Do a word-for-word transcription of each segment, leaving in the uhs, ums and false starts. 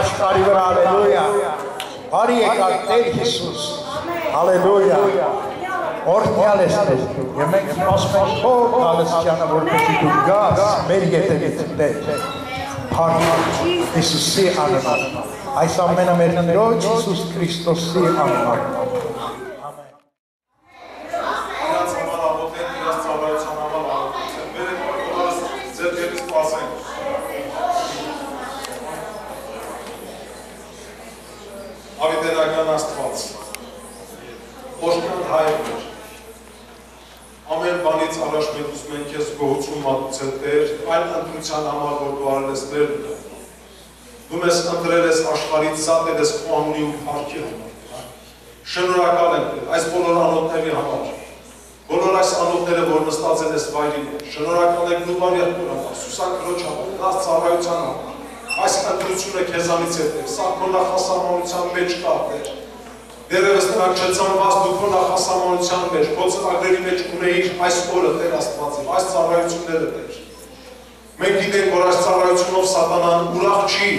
աշխարհի վրա, հալելույա։ Բարի եկար Տեր Հիսուս, հալելույա։ Օրհնյալ ես Տեր, եւ մենք ասում ենք թող Գալստյանը որպեսզի դու գաս մեր ետևից Տեր։ Փառք Հիսուսի անունով։ Այս ամենը մեր Տիրոջ Հիսուս Քրիստոսի անունով։ Ավետարական Աստված, Օշկան Հայր, ամեն բանից առաջ մենք ուզում ենք քեզ գոհություն մատուցել Տեր, այն ընտրության համար, որ դու արել ես մեր վրա։ Դու մեզ ընտրել ես աշխարհից զատել ես քո անունի ու փառքի համար։ Շնորհակալ ենք Տեր, այս բոլոր անոթների համար, բոլոր այս անոթները, որ նստած են այս վայրի մեջ, շնորհակալ ենք դու բարի եղբոր համար, Սուսան Քրոջ համար, դրած ծառայության համար։ Այս ընտրությունը քեզանից է Տեր, սա քո նախասահմանության մեջ կա Տեր։ Դերևս նրանք չծանված դու քո նախասահմանության մեջ, քո ծրագրերի մեջ ունեիր այս օրը Տեր Աստվածի, այս ծառայությունները Տեր։ Մենք գիտենք, որ այս ծառայությունով սատանան ուրախ չի։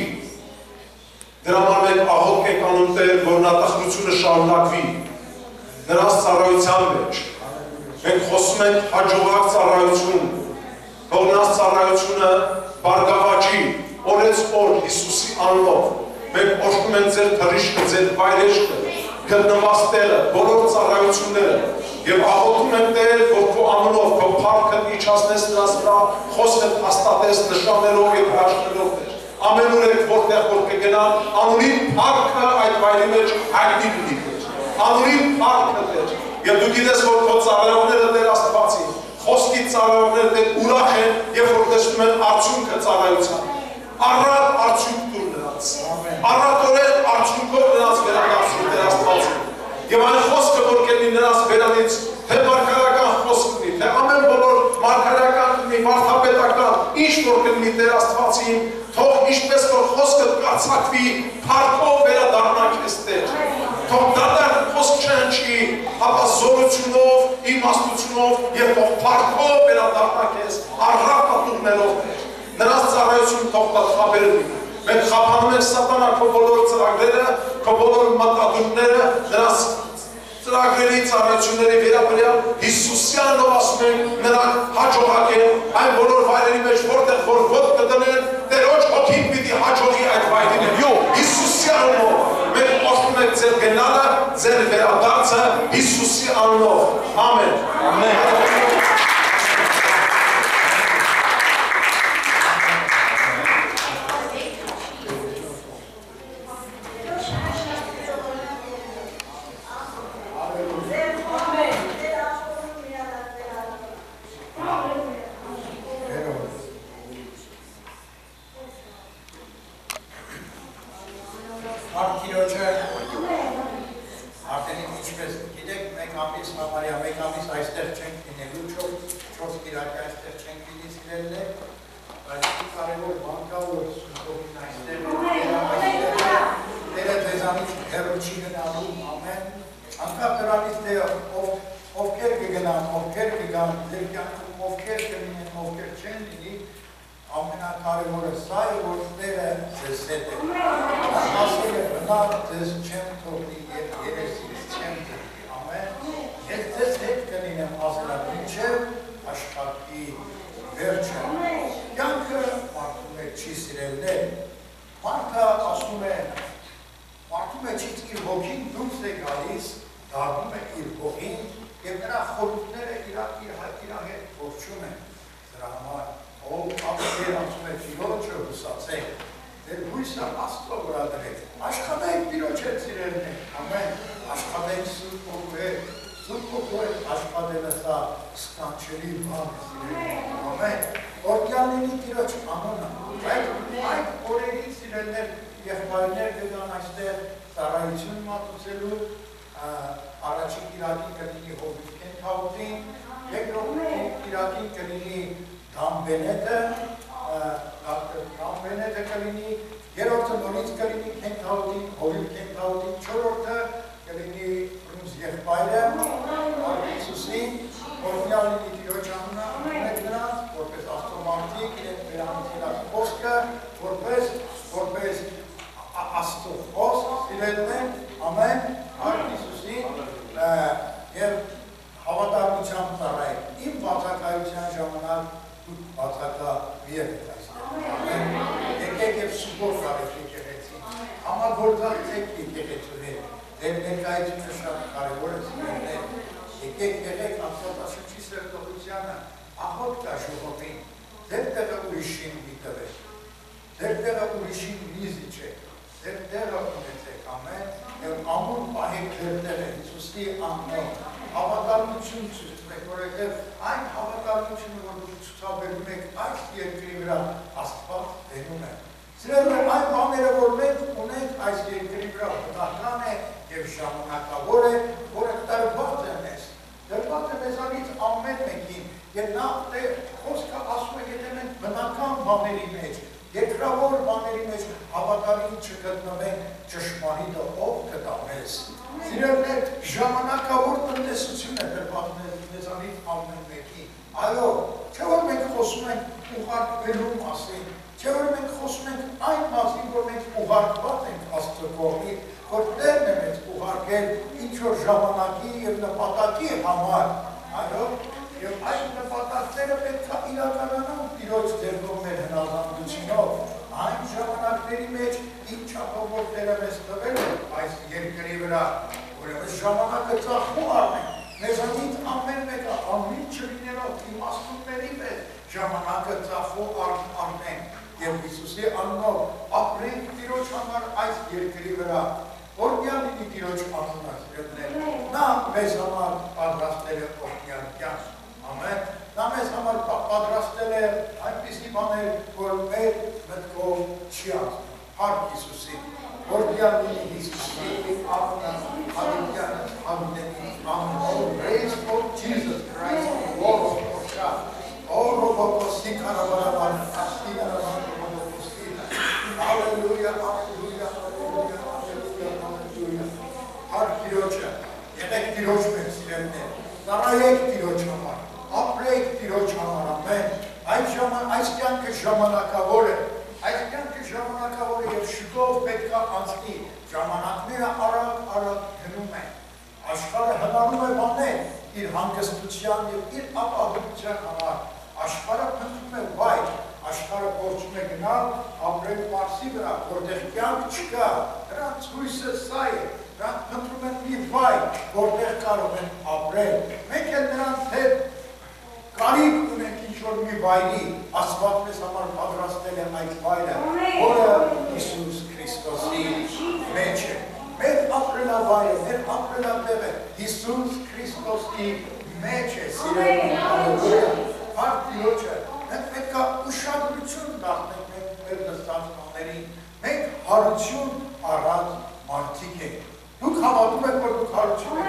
Դրա համար մենք աղոթք ենք անում Տեր, որ նա տխրությունը շարունակվի նրանց ծառայության մեջ։ Մենք խոսում ենք հաջողակ ծառայություն, թող նրանց ծառայությունը բարգավաճի, օրեց օր Հիսուսի անունով։ Մենք օժտում ենք ձեր թռիչքը, ձեր վայրեջքը, գտնված Տերը, բոլոր ծառայությունները եւ աղոթում ենք Տեր, որ քո անունով, քո փառքը իջացնես նրանց վրա, խոսքդ հաստատես նշաններով եւ հրաշքներով Տեր։ Ամենուրեք որտեղ որ կգնան, անունի փառքը այդ վայրի մեջ հայտնի լինի Տեր։ Անունի փառքը Տեր։ Եվ դու գիտես, որ քո ծառայողները Տեր Աստվածի, խոսքի ծառայողները Տեր ուրախ են, երբ որ տեսնում են արդյունքը ծառայության։ Առատ արդյունք տուր նրանց, առատորեն արդյունքով նրանց վերադարձում Տեր Աստվածին։ Եվ այն խոսքը, որ կենի նրանց վերանից, թե մարգարական խոսք լինի, թե ամեն բոլոր մարգարական լինի, վարդապետական, ինչ որ կլինի Տեր Աստվածին, թող ինչպես որ խոսքը կարձակվի, փառքով վերադառնա քեզ Տեր։ Թող դատարկ խոսք չհնչի, ապա զորությունով, իմաստությունով եւ թող փառքով վերադառնա քեզ, առատ պատուղներով Տեր։ Նրանց ծառայություն թող պատխաբեր լինի։ Մենք խափանում ենք սատանա քո բոլոր ծրագրերը, քո բոլոր մտադուները, նրանց ծրագրերի ծառայությունների վերաբերյալ Հիսուսյանով ասում ենք նրանք հաջողակ են այն բոլոր վայրերի մեջ, որտեղ որ ոտք կդնեն, Տերոջ հոգին պիտի հաջողի այդ վայրի մեջ։ Հիսուսյանով մենք օժտում ենք ձեր գնալը, ձեր վերադարձը Հիսուսի անունով։ Ամեն։ Ամեն։ Ամեն ժամանակ դուք բացակա մի եք այստեղ։ Եկեք եւ սուբոր կարեք եկեղեցի։ Համագործակցեք եկեղեցիներ։ Ձեր ներկայությունը շատ կարևոր է սիրելիներ։ Եկեք եղեք Աստվածաշնչի սրտողությանը աղոտ կա ժողովին։ Ձեր տեղը ուրիշին մի տվեք։ Ձեր տեղը ուրիշին մի զիջեք։ Ձեր տեղը ունեցեք, ամեն, եւ ամուր պահեք ձեր տեղը Հիսուսի անունով։ Հավատարմություն ցույցեք, որովհետեւ այն հավատարմությունը, որ դուք ցուցաբերում եք այս երկրի վրա, Աստված դենում է։ Սիրելիներ, այն բաները, որ մենք ունենք այս երկրի վրա, բնական է եւ ժամանակավոր է, որը տրված է մեզ։ Տրված է մեզանից ամեն մեկին, եւ նա խոսքը ասում է, եթե մենք բնական բաների մեջ, երկրավոր բաների մեջ հավատարիմ չգտնվենք, ճշմարիտը ով կտա մեզ։ Սիրելիներ, ժամանակավոր տնտեսություն է տրված մեզանից ամեն մեկին։ Այո, չէ՞ որ մենք խոսում ենք ուղարկվելու մասին, չէ՞ որ մենք խոսում ենք այն մասին, որ մենք ուղարկված ենք Աստծո կողմից, որ Տերն է մեզ ուղարկել ինչ-որ ժամանակի եւ նպատակի համար։ Այո, եւ այդ նպատակները պետք է իրականանան Տիրոջ ձեռքով մեր հնազանդությունով։ Այն ժամանակների մեջ ինչ չափով Տերը մեզ տվել է այս երկրի վրա, ուրեմն ժամանակը ծախում առնենք, մեզանից ամեն մեկը անմիջ չլինելով իմաստունների պես ժամանակը ծախում առնենք եւ Հիսուսի անունով ապրենք Տիրոջ համար այս երկրի վրա։ Օրհնյալ լինի Տիրոջ անունը, սիրելիներ։ Նա մեզ համար պատրաստել է օրհնյալ կյանք։ Ամեն, նա մեզ համար պատրաստել է այնպիսի բաներ, որ մեր մտքով չի անցնում։ Հարկ Հիսուսին, օրհնյալ լինի Հիսուսի անունը, հալելույա, հալելույա, amen. Praise for Jesus Christ, Lord of God. Oh, Robocosti, Carabana, Castina, Robocosti. Hallelujah, hallelujah, hallelujah, hallelujah, hallelujah. Hark Tirocha, Yedek Tirochme, Silene, Narayek Tirochama, Aprek Tirochama, amen. Ayşaman, Ayşkan ki Şamanakavore, Ayşkan ki Şamanakavore, Şükov Petka Anski, Şamanakmira Arak Arak Henume. Aşkarı hınarım ve bane, bir hangıstüçyan, bir apahıtçan ama, aşkarı pıntüme vay, aşkarı borçme günah, abrek marsi bırak, ordehkyan çıka, ran suyse sayı, ran pıntüme bir vay, ordehkarı ben abrek, mekendiren ted, garip üne kinşor mi vayli, asfalt ve samar padrastele ait vayla, ora İsus Hristosi meçe. Մեր ապրելավայրը, մեր ապրելատեղը Հիսուս Քրիստոսի մեջ է սիրելի հալելույա, Փառք Տիրոջը, մենք պետք է ուշադրություն դարձնենք մեր նստած բաներին, մենք հարություն առած մարդիկ ենք, դուք հավատում եք, որ դուք հարություն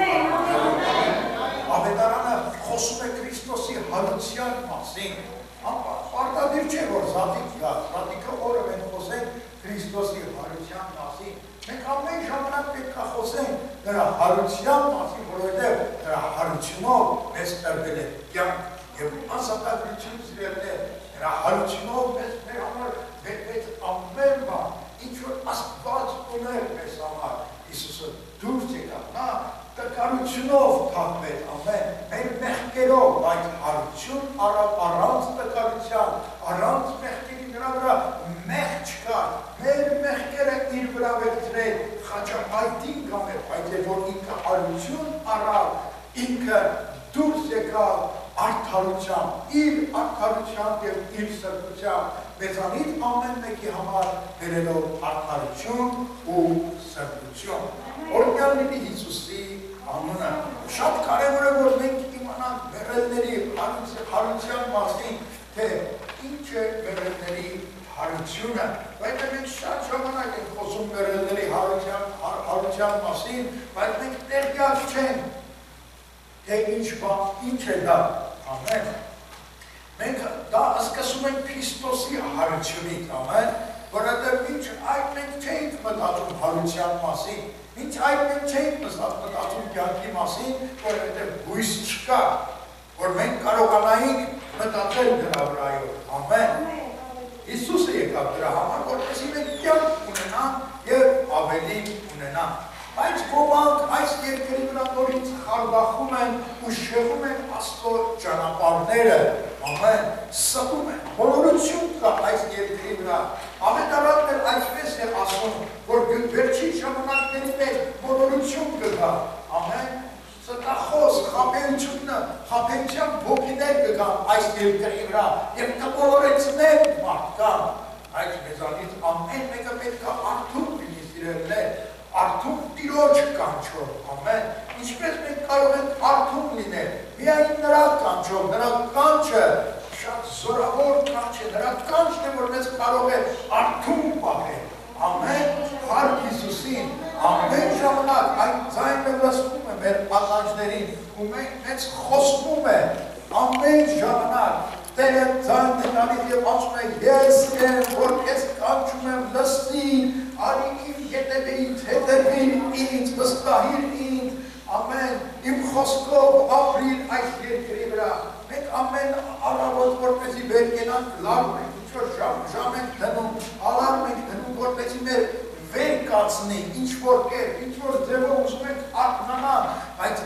եք, Ավետարանը խոսում է Քրիստոսի հարության մասին, պարտադիր չէ, որ զատիկ գա, զատիկը օրը մենք խոսենք Քրիստոսի հարության մասին, մենք ամեն ժամանակ պետք է խոսենք նրա հարության մասին, որովհետև նրա հարությունով մեզ տրվել է կյանք եւ անսատագրություն սիրելիներ, նրա հարությունով մեզ մեր համար բերվեց ամեն բան, ինչ որ Աստված ուներ մեզ համար, Հիսուսը դուրս եկավ, նա տկարությունով թափվեց, ամեն, մեր մեղքերով, այդ հարություն առանց տկարության, առանց մեղքերի նրա վրա մեղք չկար, մեր մեղքերը իր վրա վերցրել, խաչապայտին կամեր, բայց է որ ինքը հարություն առավ, ինքը դուրս եկավ արդարությամբ, իր արդարությամբ և իր սրբությամբ, մեզանից ամեն մեկի համար բերելով արդարություն ու սրբություն։ Օրհնյալ լինի Հիսուսի անունը։ Շատ կարևոր է, որ մենք իմանանք մեռելների հարության մասին, թե ինչ է մեռելների հարությունը, բայց մենք շատ ժամանակ ենք խոսում մեռելների հարության մասին, բայց մենք տեղյակ չենք, թե ինչ է դա, ամեն։ Մենք դա սկսում ենք Քրիստոսի հարությունից, ամեն, որովհետև մինչ այդ մենք չէինք մտածում հարության մասին, մինչ այդ մենք չէինք մտածում կյանքի մասին, որովհետև հույս չկա, որ մենք կարողանայինք մտածել դրա վրայով, ամեն։ Հիսուսը եկավ դրա համար, որպեսզի մենք կյանք ունենանք և ավելի ունենանք։ Բայց ոմանք այս երկրի վրա նորից խարդախում են ու շեղում են Աստծո ճանապարհները, ամեն սպում է, բոլորություն կա այս երկրի վրա, ավետարանն էլ այսպես է ասում, որ վերջին ժամանակների մեջ բոլորություն կգա, ամեն ստախոս խաբենչունը, խաբենչյան ոգիներ կգան այս երկրի վրա և կբոլորեցնեն մարդկան, այս մեզանից ամեն մեկը պետք է արդուն լինի սիրելիներ, արդուն տիրոջ կանչով, ամեն, ինչպես մենք կարող ենք արդուն լինել, միայն նրա կանչով, նրա կանչը շատ զորավոր կանչ է, նրա կանչն է, որ մեզ կարող է արդուն պահել, ամեն, Փառք Հիսուսին, ամեն ժամանակ այն ձայնը լսվում է մեր ականջներին ու մեզ խոսվում է, ամեն ժամանակ Տերը ձայնն է տալիս և ասում է ես եմ, որ ես կանչում եմ լսին, արի իմ հետևից, հետևին ինձ, վստահիր ինձ, ամեն, իմ խոսքով ապրիր այս երկրի վրա, մենք ամեն առավոտ որպեսի վեր կենանք լարում ենք, ինչ-որ ժամ ենք դնում, ալարմ ենք դնում, որպեսի մեր վեր կացնի, ինչ-որ կեր, ինչ-որ ձևով ուզում ենք արթնանալ, բայց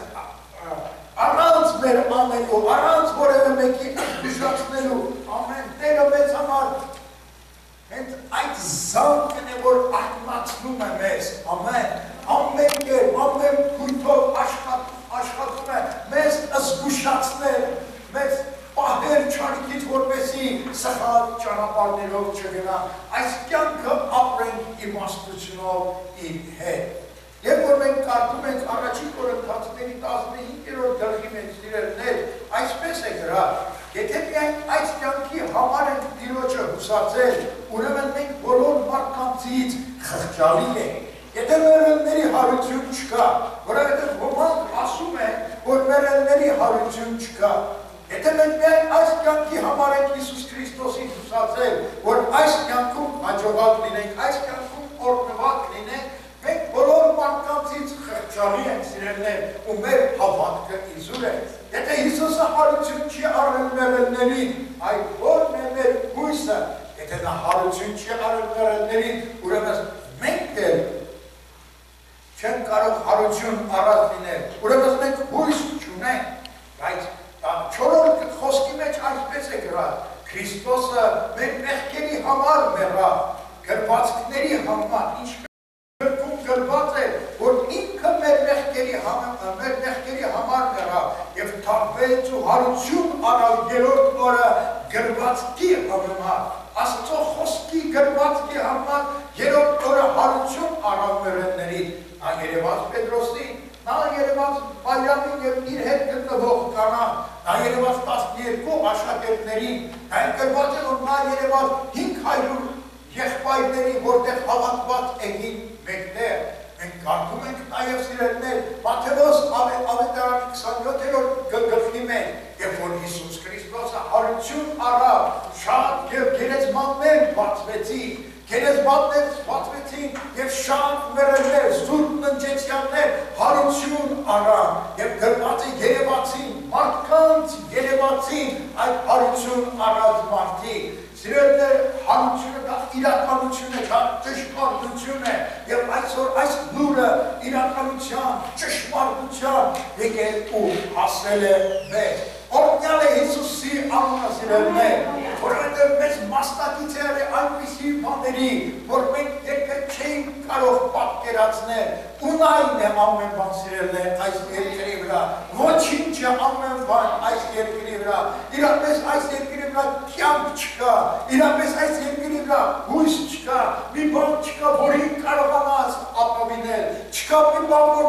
առանց մեր անելու, առանց որևէ մեկի ուշացնելու, ամեն Տերը մեզ համար հենց այդ զանգն է, որ արթնացնում է մեզ, ամեն, ամեն կերպ, ամեն քույթով աշխատում է մեզ զգուշացնել, մեզ պահել չարիքից, որպեսզի սխալ ճանապարհներով չգնա, այս կյանքը ապրենք իմաստությունով իր հետ։ Եվ որ մենք կարդում ենք առաջին Կորնթացիների տասնհինգերորդ գլխի մեջ սիրելիներ, այսպես է գրած, եթե միայն այս կյանքի համար ենք Տիրոջը հուսացել, ուրեմն մենք բոլոր մարդկանցից խղճալի ենք։ Եթե մեռելների հարություն չկա, որովհետև ոմանք ասում են, որ մեռելների հարություն չկա, եթե մենք միայն այս կյանքի համար ենք Հիսուս Քրիստոսին հուսացել, որ այս կյանքում հաջողակ լինենք, այս կյանքում օրհնված լինենք, մենք բոլոր մարդկանցից խղճալի ենք սիրելիներ ու մեր հավատքը իզուր է։ Եթե Հիսուսը հարություն չի արել մեռելներին, այդ ո՞րն է մեր հույսը։ Եթե նա հարություն չի արել մեռելներին, ուրեմն մենք էլ չենք կարող հարություն առած լինել։ Ուրեմն մենք հույս չունենք, բայց չորրորդ խոսքի մեջ այսպես է գրած. Քրիստոսը մեր մեղքերի համար մեռավ, գրվածքների համար, ինչպես գրված է, որ ինքը մեր մեղքերի համար մեռավ և թափվեց ու հարություն արավ երրորդ օրը գրվածքի համար, Աստծո խոսքի գրվածքի համար երրորդ օրը հարություն արավ մեռելներին, նա երևաց Պետրոսին, նա երևաց Մարիամին և իր հետ գտնվող կանան, նա երևաց տասնյոթ աշակերտներին, այն գրված է, որ նա երևաց հինգ հարյուր եղբայրների, որտեղ հավատված էին մեկտեղ, մենք կարդում ենք նաև սիրելիներ, Մատթեոս ավետարանի քսանյոթերորդ գլխի մեջ, երբ որ Հիսուս Քրիստոսը հարություն առավ, շատ և գերեզմաններ բացվեցին, գերեզմաններ բացվեցին և շատ մեռելներ, սուրբ ննջեցյաններ հարություն առան և գրված է երևացին, մարդկանց երևացին այդ հարություն առած մարդիկ, սիրելիներ, հարությունը դա իրականություն է, դա ճշմարտություն է և այսօր այս լուրը իրականության, ճշմարտության եկել ու հասել է մեզ։ Օրհնյալ է Հիսուսի անունը սիրելիներ, որովհետև մեզ մասնակից է եղել այնպիսի բաների, որ մենք երբեք չէինք կարող պատկերացնել, ունայն է ամեն բան սիրելիներ այս երկրի վրա, ոչինչ է ամեն բան այս երկրի վրա, իրապես այս երկրի վրա կյանք չկա, իրապես այս երկրի վրա հույս չկա, մի բան չկա, որին կարողանաս ապավինել, չկա մի բան, որ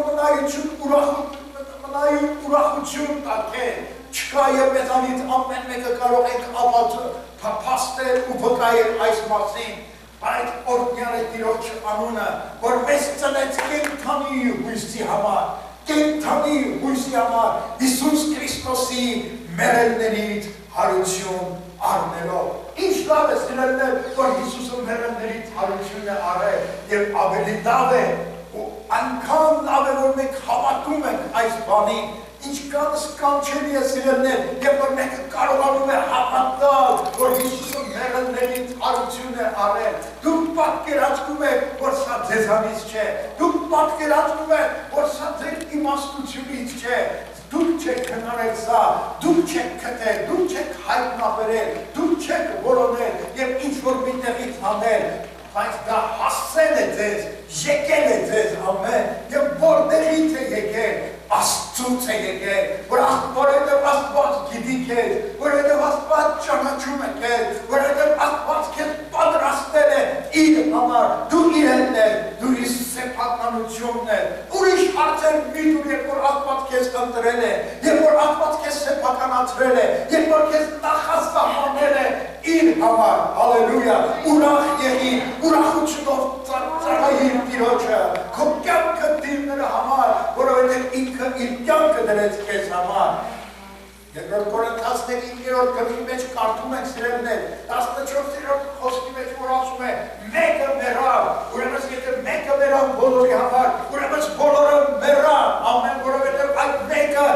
մնայուն ուրախություն տակել, չկա և մեզանից ամեն մեկը կարող ենք փաստել ու վկայել այս մասին, այդ օրհնյալ է Տիրոջ անունը, որ մեզ ծնեց կենդանի հույսի համար, կենդանի հույսի համար, Հիսուս Քրիստոսի մեռելներից հարություն առնելով։ Ինչ լավ է սիրելիներ, որ Հիսուսը մեռելներից հարություն է առել և ավելի լավ է, ու այնքան լավ է, որ մենք հավատում ենք այս բանին, ինչքան սկանչելի է սիրելիներ, երբ որ մեկը կարողանում է հավատալ, որ Հիսուսը մեռելներից հարություն է առել, դուք պատկերացնում եք, որ սա ձեզանից չէ, դուք պատկերացնում եք, որ սա ձեր իմաստությունից չէ, դուք չեք քնարել սա, դուք չեք քթել, դուք չեք հայտնաբերել, դուք չեք որոնել եւ ինչ որ միտեղից հանել, բայց դա հասցել է ձեզ, եկել է ձեզ, ամեն, եւ որտեղից է եկել, Աստծուց է եկել, որովհետև Աստված գիտի քեզ, որովհետև Աստված ճանաչում է քեզ, որովհետև Աստված քեզ պատրաստել է իր համար, դու իրենն ես, դու իր սեփականությունն ես, ուրիշ հարցեր մի դուր, երբ որ Աստված քեզ ընտրել է, երբ որ Աստված քեզ սեփականացրել է, երբ որ քեզ նախասահմանել է իր համար, հալելույա, ուրախ եղի, ուրախությունով ծառայիր Տիրոջը, քո կյանքը դիր նրա համար, որովհետև ինքը իր կյանքը դրեց քեզ համար։ Երկրորդ Կորինթացիների իններորդ գրքի մեջ կարդում ենք սիրելիներ, տասնչորսերորդ խոսքի մեջ որ ասում է մեկը մեռավ, ուրեմն եթե մեկը մեռավ բոլորի համար, ուրեմն բոլորը մեռան, ամեն որովհետև այդ մեկը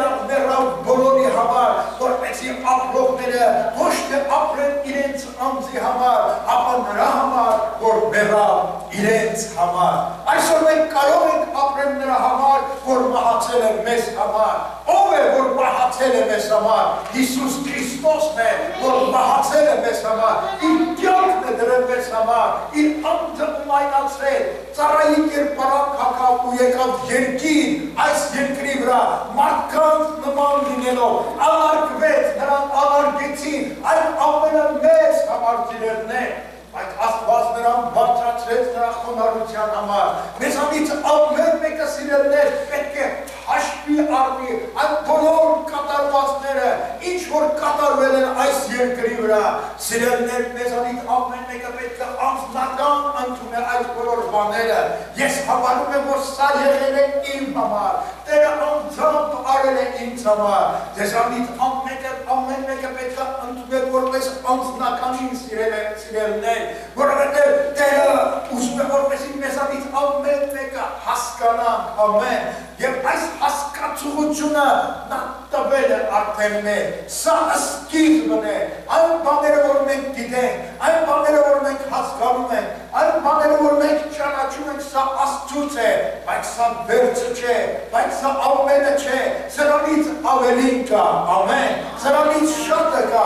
մեռավ բոլորի համար, որպեսզի ապրողները ոչ թե ապրեն իրենց անձի համար, ապա նրա համար, որ մեռավ իրենց համար։ Այսօր մենք կարող ենք ապրել նրա համար, որ մահացել է մեզ համար։ Ով է որ մահացել է մեզ համար, Հիսուս Քրիստոսն է, որ մահացել է մեզ համար, իր կյանքն է դրել մեզ համար, իր անձը ունայնացրել, ծառայի կերպարանք հագավ ու եկավ երկիր, այս երկրի վրա, մարդկանց նման լինելով, ալարկվեց, նրան ալարկեցին, այդ ամենը մեզ համար սիրելիներ, բայց Աստված նրան բարձրացրեց նրա խոնարհության համար, մեզանից ամեն մեկը սիրելիներ պետք է հաշվի առնի այդ բոլոր կատարվածները, ինչ որ կատարվել են այս երկրի վրա, սիրելիներ մեզանից ամեն մեկը պետք է անձնական ընդունել այս բոլոր բաները, ես հավատում եմ, որ սա եղել է իմ համար, Տերը անձամբ արել է ինձ համար, ձեզանից ամեն մեկը պետք է ընդունել որպես անձնականին սիրելիներ, որովհետև Տերը ուզում է որպեսզի մեզանից ամեն մեկը հասկանանք, ամեն, եւ այս հասկացողությունը նա տվել է արդեն մեզ, սա սկիզբն է, այն բաները, որ մենք գիտենք, այն բաները, որ մենք հասկանում ենք, այն բաները, որ մենք ճանաչում ենք, սա Աստծուց է, բայց սա վերջը չէ, բայց սա ամենը չէ, սրանից ավելին կա, ամեն, սրանից շատը կա,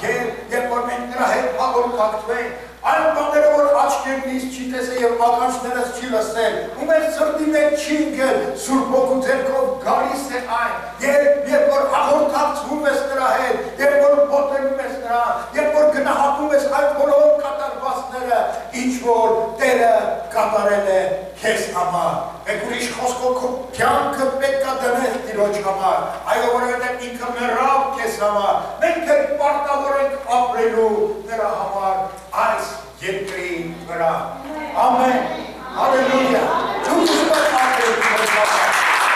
երբ որ մենք նրա հետ հաղորդակցվենք, այն բաները, որ աչքերնից չի տեսել և ականջներս չի լսել, ու մեր սրտի մեջ չի ընկել, Սուրբ Հոգու ձեռքով գալիս է այն, երբ որ հաղորդակցվում ես նրա հետ, երբ որ մոտենում ես նրան, երբ որ գնահատում ես այդ բոլոր կատարվածները, ինչ որ Տերը կատարել է քեզ համար, մեկ ուրիշ խոսքով քո կյանքը պետք է դնես Տիրոջ համար, այո, որովհետև ինքը մեռավ քեզ համար, մենք էլ պարտավոր ենք ապրելու նրա համար այս երկրի վրա, ամեն, հալելույա, դուք ուզում եք ապրել քեզ համար,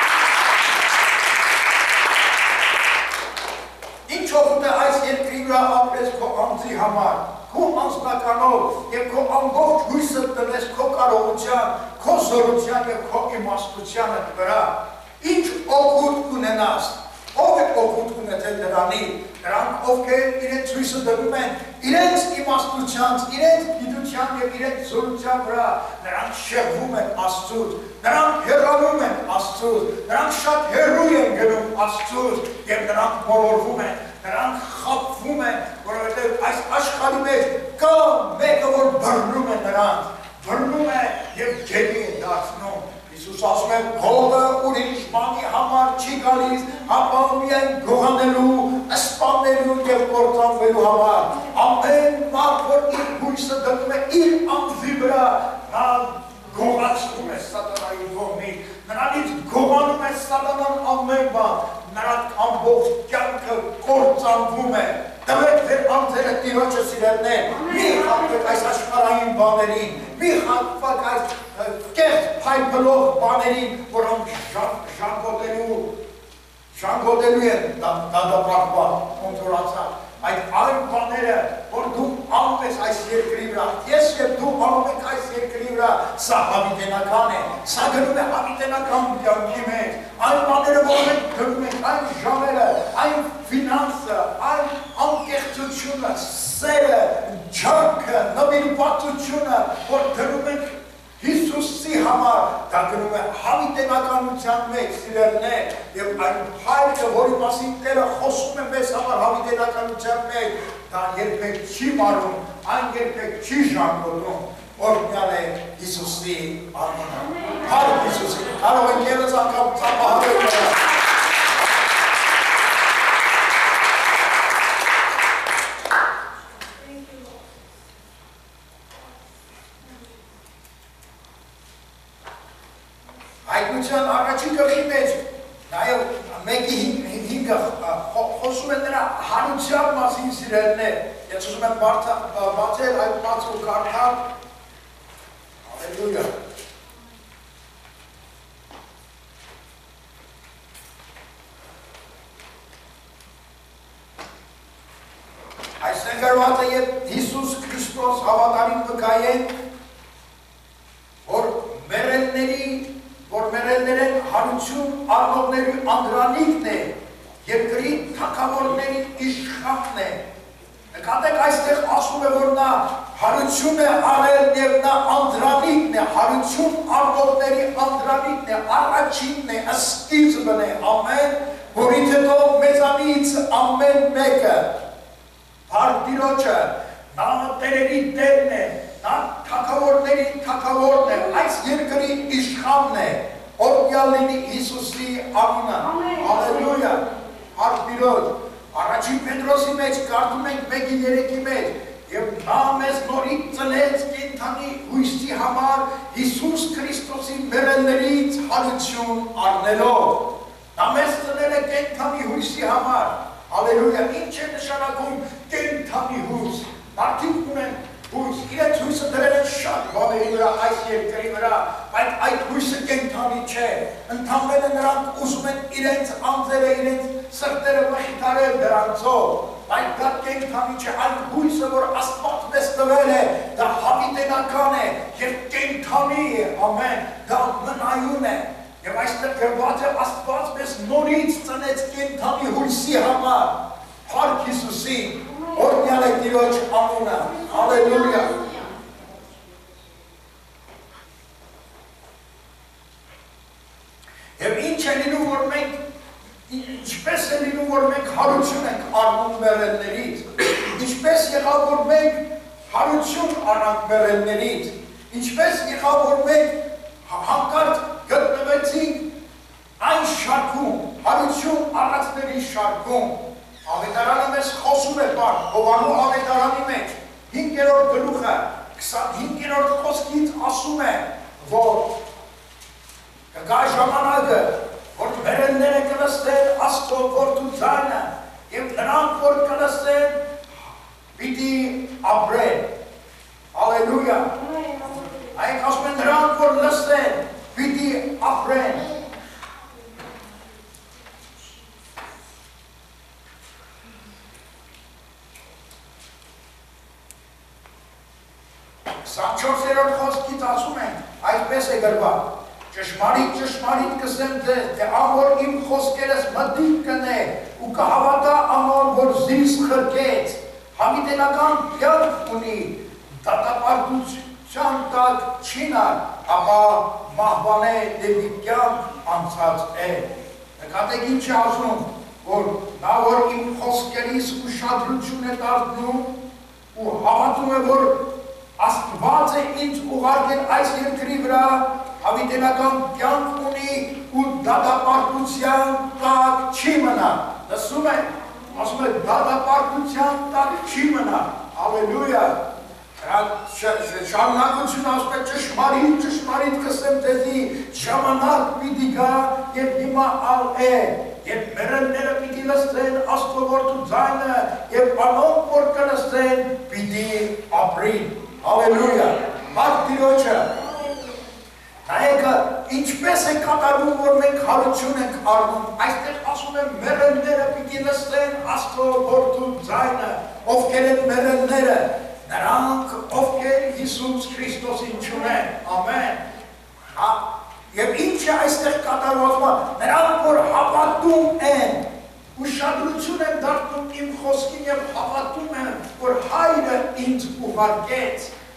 ինչ օգուտ է այս երկրի վրա ապրես քո անձի համար, քո անձնականով և քո ամբողջ հույսը տնես քո կարողության, քո զորության և քո իմաստության վրա, ինչ օգուտ կունենաս, ով է օգուտ ունեցել դրանի, նրանք ովքեր իրենց հույսը դնում են իրենց իմաստությանց, իրենց գիտության և իրենց զորության վրա, նրանք շեղվում են Աստծուց, նրանք հեռանում են Աստծուց, նրանք շատ հեռու են գնում Աստծուց և նրանք մոլորվում են, նրանք խաբվում են, որովհետև այս աշխարհի մեջ կա մեկը, որ բռնում է նրանց, բռնում է և գերի է դարձնում, Հիսուս ասում է, հողը ուրիշ բանի համար չի գալիս, ապա միայն գողանելու, սպանելու և կործանվելու համար, ամեն մարդ, որ իր հույսը դնում է իր անձի վրա, նա գողացնում է սատանայի կողմից, նրանից գողանում է սատանան ամեն բան, նրա ամբողջ կյանքը կործանվում է, տվեք ձեր անձերը Տիրոջը սիրելիներ, մի խաբվեք այս աշխարհային բաներին, մի խաբվեք այս կեղծ փայփլող բաներին, որոնք ժանգոտելու, ժանգոտելու են դատապարտված, կոնտրոլացած, այդ այն բաները, որ դու անում ես այս երկրի վրա, ես և դու անում եք այս երկրի վրա, սա հավիտենական է, սա գնում է հավիտենական կյանքի մեջ, այն բաները, որ մենք գնում ենք, այն ժամերը, այն ֆինանսը, այն անկեղծությունը, սերը, ջանքը, նվիրվածությունը, որ դնում ենք Հիսուս Հիսուսի համար դա գնում է հավիտենականության մեջ սիրելն է եւ այն փայլը, որի մասին Տերը խոսում է մեզ համար հավիտենականության մեջ, դա երբեք չի մարում, այն երբեք չի ժանգոտում, օրհնյալ է Հիսուսի անունը։ Փառք Հիսուսի։ Կարող ենք ևս անգամ ծափահարել նրան։ Հայտնության առաջին գլխի մեջ նաև մեկի հինգը խոսում է նրա հարության մասին սիրելն է։ Ես ուզում եմ բացել այդ բացը ու կարդալ։ Հալելույա։ Այսինքն գրված է Հիսուս Քրիստոս հավատարիմ վկայեն, որ մեռելների որ մեռելներեն հարություն առնողների անդրանիկն է, երկրի թագավորների իշխանն է։ Նկատեք այստեղ ասում է, որ նա հարություն է արել և նա անդրանիկն է, հարություն առնողների անդրանիկն է, առաջինն է, սկիզբն է, ամեն, որից հետո մեզանից ամեն մեկը, Փառք Տիրոջը, նա տերերի տերն է, նա թագավորների թագավորն է, այս երկրի իշխանն է, օրհնյալ լինի Հիսուսի անունը, հալելույա, փառք Տիրոջ, առաջին Պետրոսի մեջ կարդում ենք մեկի երեքի մեջ, եւ նա մեզ նորից ծնեց կենդանի հույսի համար Հիսուս Քրիստոսի մեռելներից հարություն առնելով, նա մեզ ծնել է կենդանի հույսի համար, հալելույա, ինչ է նշանակում կենդանի հույս, մարդիկ ունեն հույս, իրենց հույսը դրել են շատ բաների վրա, այս երկրի վրա, բայց այդ հույսը կենդանի չէ, ընդամենը նրանք ուզում են իրենց անձերը, իրենց սրտերը մխիթարել դրանցով, բայց դա կենդանի չէ, այն հույսը, որ Աստված մեզ տվել է, դա հավիտենական է եւ կենդանի է, ամեն, դա մնայուն է, եւ այստեղ գրված է Աստված մեզ նորից ծնեց կենդանի հույսի համար, փառք Հիսուսի, օրհնյալ է Տիրոջ անունը, հալելույա։ Եվ ինչ է լինում, որ մենք, ինչպես է լինում, որ մենք հարություն ենք առնում մեռելներից, ինչպես եղավ, որ մենք հարություն առանք մեռելներից, ինչպես եղավ, որ մենք հանկարծ գտնվեցինք այն շարքում, հարություն առածների շարքում, Ավետարանը մեզ խոսում է բար, Հովանու ավետարանի մեջ, հինգերորդ գլուխը, քսանհինգերորդ խոսքից ասում է, որ կգա ժամանակը, որ մեռելները կլսեն Աստծո որդու ձայնը, եւ նրանք, որ կլսեն, պիտի ապրեն, հալելույա, այն ասում են նրանք, որ լսեն, պիտի ապրեն, քսանչորսերորդ խոսքից ասում են, այդպես է գրված, ճշմարիտ ճշմարիտ կսեմ ձեզ, թե ահոր իմ խոսքերս մտիկ կնե ու կհավատա անոր, որ զիս խրկեց, հավիտենական կյանք ունի, դատապարտության տակ չի նար, ապա մահվան է դեպի կյանք անցած է։ Նկատեք ինչ է ասում, որ նա որ իմ խոսքերիս ուշադրություն է դարձնում ու հավատում է, որ Աստված է ինձ ուղարկել այս երկրի վրա, հավիտենական կյանք ունի ու դատապարտության տակ չի մնա։ Լսում եք, ասում եք դատապարտության տակ չի մնա։ Հալելույա։ Շարունակություն ասում եք ճշմարիտ, ճշմարիտ կսեմ ձեզի, ժամանակ պիտի գա եւ հիմա ալ է, եւ մեռելները պիտի լսեն Աստծո որդու ձայնը եւ անոնք որ կլսեն պիտի ապրին։ Հալելույա, Փառք Տիրոջը, նայեք ինչպես է կատարվում, որ մենք հարություն ենք առնում, այստեղ ասում են մեռելները պիտի լսեն Աստծո որդու ձայնը, ովքեր են մեռելները, նրանք ովքեր Հիսուս Քրիստոսին չունեն, ամեն, եւ ինչ է այստեղ կատարվում, նրանք որ հավատում են, ուշադրություն եմ դարձնում իմ խոսքին եւ հավատում եմ, որ Հայրը ինձ ուղարկեց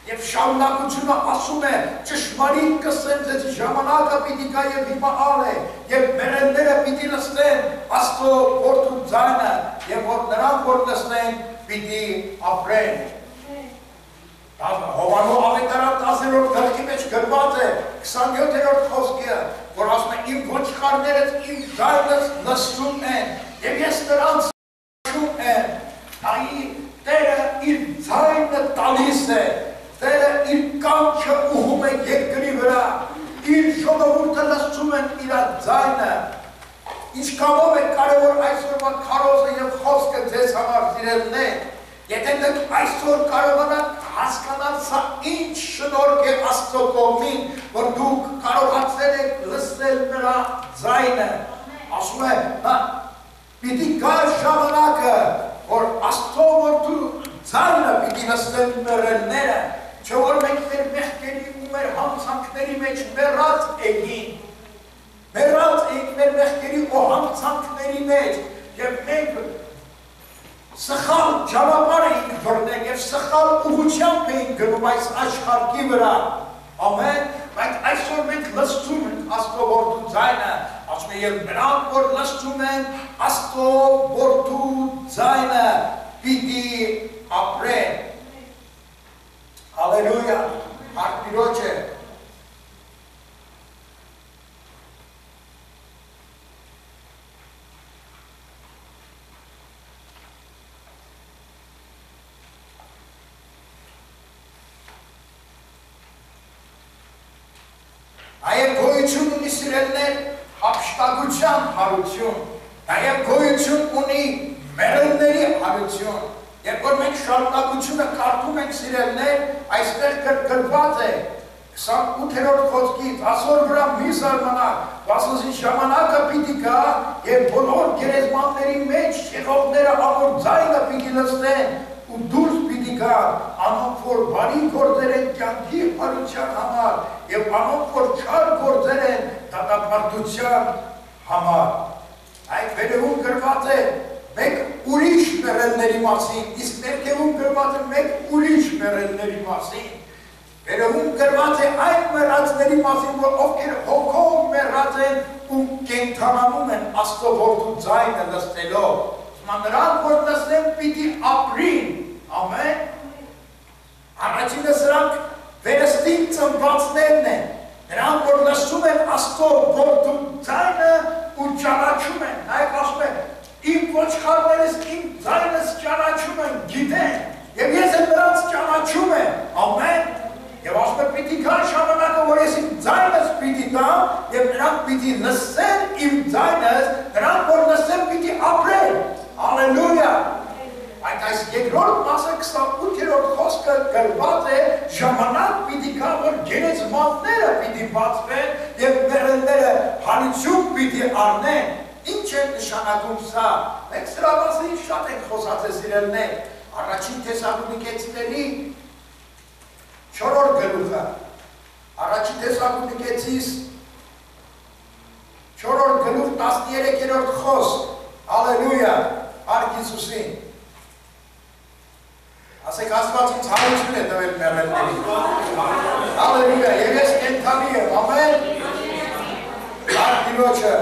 Եվ շարունակությունը ասում է ճշմարիտ կսեմ ձեզ ժամանակը պիտի գա եւ հիմա ալ է եւ մերելները պիտի լսեն Աստծո որդու ձայնը եւ որ նրանք որ լսեն պիտի ապրեն Հովանու ավետարան տասներորդ գլխի մեջ գրված է քսանյոթերորդ խոսքը որ ասում է իմ ոչխարներս իմ ձայնս լսում են եւ ես նրանց լսում եմ այ Տերը իր ձայնը տալիս է Տերը իր կանչը ուղում է երկրի վրա իր ժողովուրդը լսում են իր ձայնը Ինչքանով է կարևոր այսօրվա քարոզը եւ խոսքը ձեզ համար սիրելիներ Եթե դուք այսօր կարողանաք հասկանալ սա ինչ շնորհք է Աստծո կողմին, որ դուք կարողացել եք լսել նրա ձայնը, ասում է, պիտի գա ժամանակը, որ Աստծո որդու ձայնը պիտի լսեն մեռելները, չէ որ մենք մեր մեղքերի ու մեր հանցանքների մեջ մեռած էինք, մեռած էինք մեր մեղքերի ու հանցանքների մեջ, եւ մենք Սխալ ճանապարհ էինք բռնել եւ սխալ ուղղությամբ էինք գնում այս աշխարհի վրա։ Ամեն, բայց այսօր մենք լսում ենք Աստծո որդու ձայնը, ասում է եւ նրանք որ լսում են Աստծո որդու ձայնը, պիտի ապրեն։ Հալելույա, հարկ Տիրոջ է։ Նաև գոյություն ունի սիրելիներ հափշտակության հարություն, նաև գոյություն ունի մեռելների հարություն, երբ որ մենք շարունակությունը կարդում ենք սիրելիներ, այստեղ գրված է քսանութերորդ խոսքից, ասոր վրա մի զարմանաք, վասնզի ժամանակը պիտի գա եւ բոլոր գերեզմանների մեջ եղողները ամոր ձայնը պիտի լսեն ու դուրս պիտի գա անոնք որ բարի գործեր են կյանքի հարության համար եւ անոնք որ չար գործեր են դատապարտության համար այդ վերևում գրված է մեկ ուրիշ մեռելների մասին իսկ ներքևում գրված է մեկ ուրիշ մեռելների մասին վերևում գրված է այն մեռածների մասին որ ովքեր հոգով մեռած են ու կենդանանում են Աստծո որդու ձայնը լսելով Նրանք որ լսեն պիտի ապրին, ամեն, առաջինը սրանք վերստին ծնվածներն են, նրանք որ լսում են Աստծո որդու ձայնը ու ճանաչում են, նայեք ասում են, իմ ոչխարներս իմ ձայնս ճանաչում են, գիտեն, եւ ես եմ նրանց ճանաչում եմ, ամեն, եւ ասում է պիտի գա ժամանակը, որ ես իմ ձայնս պիտի տամ, եւ նրանք պիտի լսեն իմ ձայնս, նրանք որ լսեն պիտի ապրեն, Ալելույա, այդ այս երկրորդ մասը քսանութերորդ խոսքը գրված է ժամանակ պիտի գա, որ գերեզմանները պիտի բացվեն եւ մեռելները հարություն պիտի առնեն, ինչ է նշանակում սա, մենք սրա մասին շատ ենք խոսացել սիրելիներ, առաջին Թեսաղոնիկեցիների չորրորդ գլուխը, առաջին Թեսաղոնիկեցիս չորրորդ գլուխ տասներեքերորդ խոսք, Ալելույա, Արք Հիսուսին, ասեք Աստված ինձ հարություն է տվել մեռելներին, Ալելույա, եւ ես կենդանի եմ, ամեն, Արք Տիրոջը,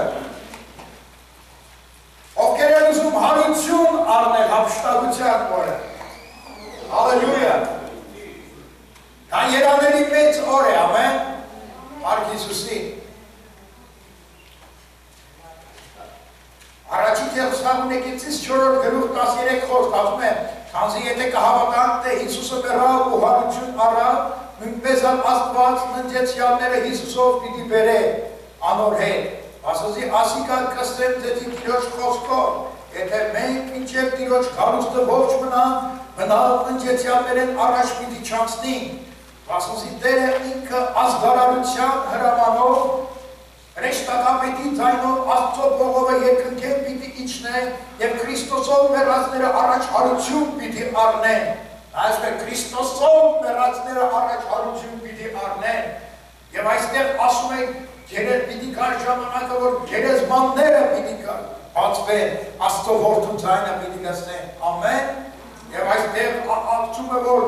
ովքեր են ուզում հարություն առնել հափշտակության օրը, Ալելույա, դա երանելի մեծ օր է, ամեն, Արք Հիսուսին, Առաջին Թեսաղոնիկեցիս չորրորդ գլուխ տասներեք խոսք ասում է, քանզի եթե կհավատանք, թե Հիսուսը մեռավ ու հարություն առավ, նույնպես էլ Աստված ննջեցյալները Հիսուսով պիտի բերե անոր հետ, ասացի ասիկա կսեմ ձեզի Տիրոջ խոսքով, եթե մենք մինչև Տիրոջ հարուստը ողջ մնան, մնալ ննջեցյալներեն առաջ պիտի չանցնենք, ասացի Տերը ինքը ազգարարության հրամանով Հրեշտակապետի ձայնով Աստծո փողովը երկնքեն պիտի իջնե եւ Քրիստոսով մեռածները առաջ հարություն պիտի առնեն։ Այսպես է Քրիստոսով մեռածները առաջ հարություն պիտի առնեն։ Եվ այստեղ ասում են գերեզ պիտի գա ժամանակը, որ գերեզմանները պիտի բացվեն, Աստծո որդու ձայնը պիտի լսեն։ Ամեն։ Եվ այստեղ ասում է, որ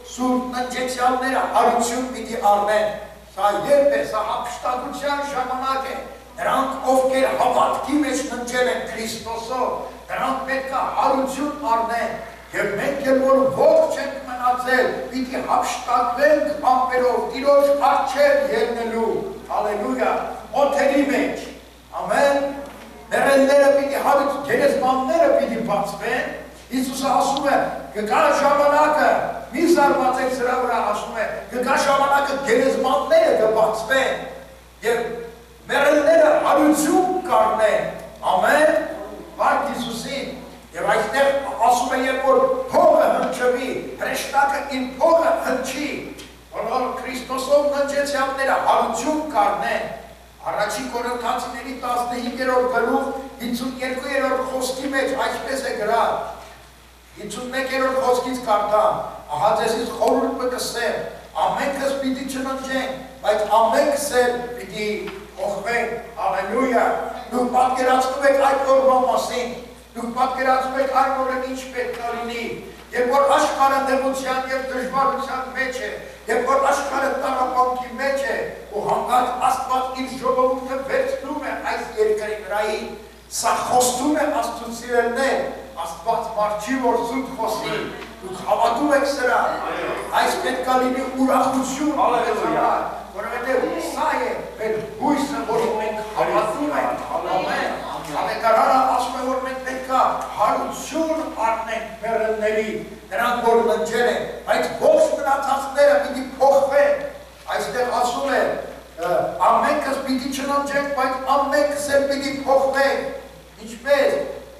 Սուրբ ննջեցյալները հարություն պիտի առնեն, սա երբ է, սա ապշտակության ժամանակ է, նրանք ովքեր հավատքի մեջ ննջել են Քրիստոսով, նրանք պետք է հարություն առնեն, և մենք էլ որ ողջ ենք մնացել, պիտի հափշտակվենք ամպերով, Տիրոջ առջև ելնելու, հալելույա, օթերի մեջ, ամեն, մեռելները պիտի հարություն, գերեզմանները պիտի բացվեն, Իսուսը ասում է, կգա ժամանակը, մի զարմացեք սրա վրա ասում է, կգա ժամանակը գերեզմանները կբացվեն և մեռելները հարություն կառնեն, ամեն, վարդ Իսուսին, և այստեղ ասում է, երբ որ փողը հնչվի, հրեշտակը իր փողը հնչի, որ Քրիստոսով ննջեցյալները հարություն կառնեն, Առաջի Կորինթացիների տասնհինգերորդ գլուխ հինգսունուերկուերորդ խոսքի մեջ այսպես է գրած, հինգսունմեկերորդ խոսքից կարդամ, ահա ձեզից խորհուրդ կկսեմ, ամենքս պիտի չննջենք, բայց ամենքս էլ պիտի փոխվենք, հալելույա, դուք պատկերացնում եք այդ օրվա մասին, դուք պատկերացնում եք այն օրը ինչ պետք է լինի, երբ որ աշխարհը նեղության և դժվարության մեջ է, երբ որ աշխարհը տառապանքի մեջ է, ու հանկարծ Աստված իր ժողովուրդը վերցնում է այս երկրի վրայի, սա խոստում է Աստծո սիրելիներ, Աստված մարդ չի որ սուտ խոսի, դուք հավատում եք սրա, այս պետք է լինի ուրախություն, որովհետև սա է մեր հույսը, որ մենք հավատում ենք, ամեն, Ավետարանը ասում է, որ մենք պետք է հարություն առնենք մեռելների, նրանք որ ննջել են, բայց ողջ մնացածները պիտի փոխվեն, այստեղ ասում է, ամենքս պիտի չննջենք, բայց ամենքս էլ պիտի փոխվենք, ինչպես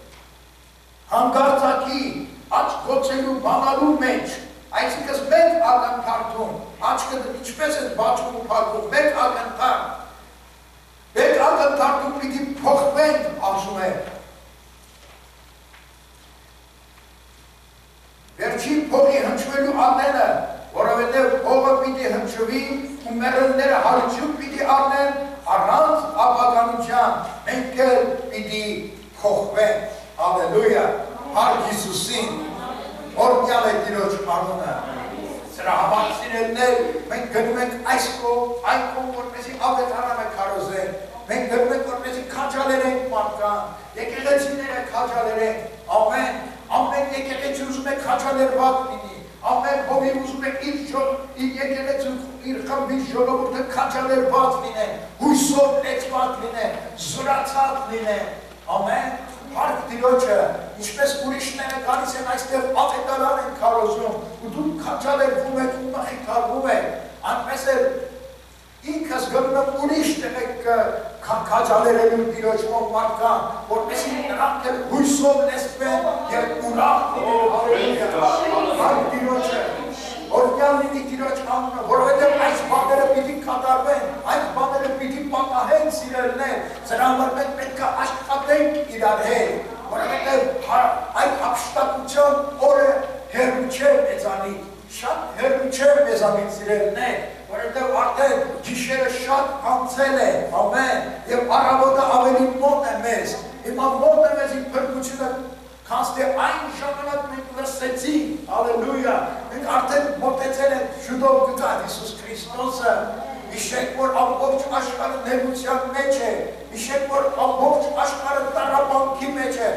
հանգարցակի աչք գոցելու բանալու մեջ, այսինքն մեկ ակնթարթում, աչքը ինչպես է բացում ու փակվում, մեկ ակնթարթ, մեկ ակնթարթում պիտի փոխվենք, ասում է, վերջին փողի հնչվելու ատենը, որովհետև փողը պիտի հնչվի ու մեռելները հարություն պիտի առնեն, առանց ապականության, մենք էլ պիտի փոխվենք, հալելույա, հարկ Հիսուսին, օրհնյալ է Տիրոջ անունը, սրա համար սիրելիներ, մենք գնում ենք այս կողմ, այն կողմ, որպեսզի ավետարանը քարոզենք, մենք գնում ենք որպեսզի քաջալերենք մարդկան, եկեղեցիները քաջալերենք, ամեն, ամեն եկեղեցի ուզում է քաջալերված լինի, ամեն հովիվ ուզում է իր եկեղեցու, իր խմբի ժողովուրդը քաջալերված լինեն, հույսով լեցված լինեն, զորացած լինեն, ամեն, հարկ Տիրոջը, ինչպես ուրիշները գալիս են այստեղ ավետարան են քարոզում, ու դուք քաջալերվում եք ու մխիթարվում եք, այնպես էլ ինքս գնում եմ ուրիշ տեղեք քաջալերելու Տիրոջով մարդկան, որպեսզի նրանք էլ հույսով լեցվեն և ուրախ լինեն, հարկ Տիրոջը, օրհնյալ լինի Տիրոջ անունը, որովհետև այս բաները պիտի կատարվեն, այս բաները պիտի պատահեն սիրելիներ, սրա համար մենք պետք է աշխատենք իրար հետ, որովհետև այդ հափշտակության օրը հեռու չէ մեզանից, շատ հեռու չէ մեզանից սիրելիներ, որովհետև արդեն գիշերը շատ անցել է, ամեն, և առավոտը ավելի մոտ է մեզ, հիմա մոտ է մեզ իր փրկությունը քանց թե այն ժամանակ մենք լսեցինք, հալելույա, մենք արդեն մոտեցել ենք շուտով կգա Հիսուս Քրիստոսը, հիշեք, որ ամբողջ աշխարհը նեղության մեջ է, հիշեք, որ ամբողջ աշխարհը տառապանքի մեջ է,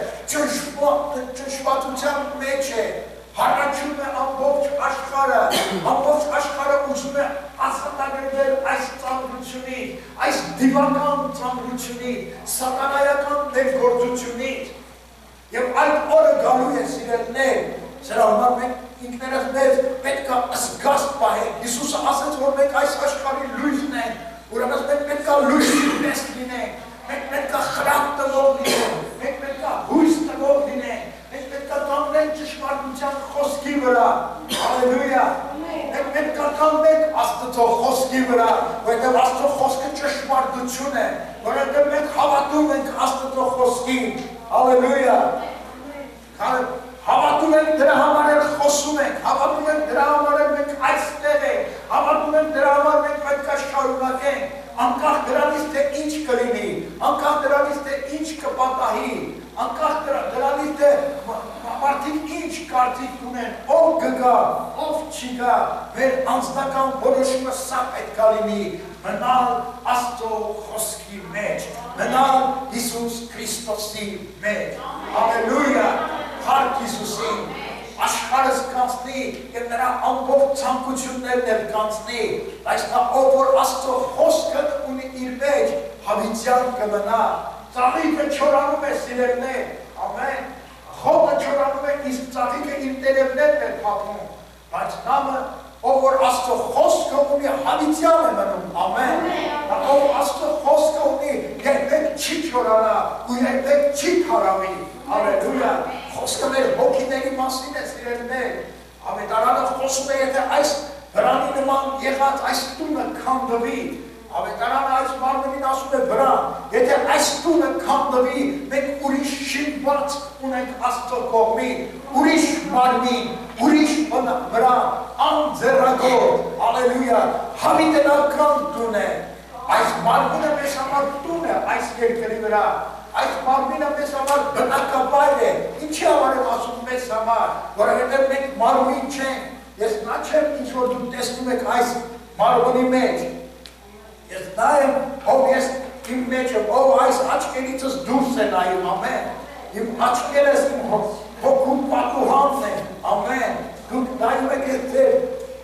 ճնշվածության մեջ է, հառաչում է ամբողջ աշխարհը, ամբողջ աշխարհը ուզում է ազատագրվել այս ծանրությունից, այս դիվական ծանրությունից, սատանայական ներգործությունից, և այդ օրը գալու է սիրելիներ, սրա համար մենք ինքներս մեզ պետք է զգաստ պահենք, Հիսուսը ասեց, որ մենք այս աշխարհի լույսն ենք, ուրեմն մենք պետք է լույսի պես լինենք, մենք պետք է խրատ տվող լինենք, մենք պետք է հույս տվող լինենք, մենք պետք է կանգնենք ճշմարտության խոսքի վրա, հալելույա, մենք պետք է կանգնենք Աստծո խոսքի վրա, որովհետև Աստծո խոսքը ճշմարտություն է, որովհետև մենք հավատում ենք Աստծո խոսքին, հալելույա, հավատում ենք դրա համար էլ խոսում ենք, հավատում ենք դրա համար էլ մենք այստեղ ենք, հավատում ենք դրա համար մենք պետք է շարունակենք, անկախ դրանից թե ինչ կլինի, անկախ դրանից թե ինչ կպատահի, անկախ դրանից թե մարդիկ ինչ կարծիք ունեն, ով կգա, ով չի գա, մեր անձնական որոշումը սա պետք է լինի, մնալ Աստծո խոսքի մեջ, մնալ Հիսուս Քրիստոսի մեջ, հալելույա, փառք Հիսուսին, աշխարհս կանցնի եւ նրա ամբողջ ցանկություններն էլ կանցնի, բայց նա ով որ Աստծո խոսքը ունի իր մեջ, հավիտյան կմնա, ծաղիկը չորանում է սիրելիներ, ամեն, խոտը չորանում է, իսկ ծաղիկը իր տերևներն է փակում, բայց նամը ով որ Աստծո խոսքը ունի հավիտյան է մնում, ամեն, ով Աստծո խոսքը ունի, երբեք չի չորանա ու երբեք չի քարավի, հալելույա, խոսքը մեր հոգիների մասին է սիրելիներ, ավետարանը խոսում է, եթե այս վրանի նման եղած այս տունը քանդվի, ավետարանը այս մարմնին ասում է վրան, եթե այս տունը քանդվի, մենք ուրիշ շինված ունենք Աստծո կողմին, ուրիշ մարմին, ուրիշ վրան, անձեռագործ, հալելույա, հավիտենական տուն է, այս մարմինը մեզ համար տուն է այս երկրի վրա, այս մարմինը մեզ համար բնակավայր է, ինչի համար եմ ասում մեզ համար, որովհետև մենք մարմին չենք, ես նա չեմ ինչ որ դուք տեսնում եք այս մարմնի մեջ, ես նա եմ, ով ես իմ մեջ եմ, ով այս աչքերիցս դուրս է նայում, ամեն, իմ աչքերս իմ հոգու պատուհանն է, ամեն, դուք նայում եք ես ձեր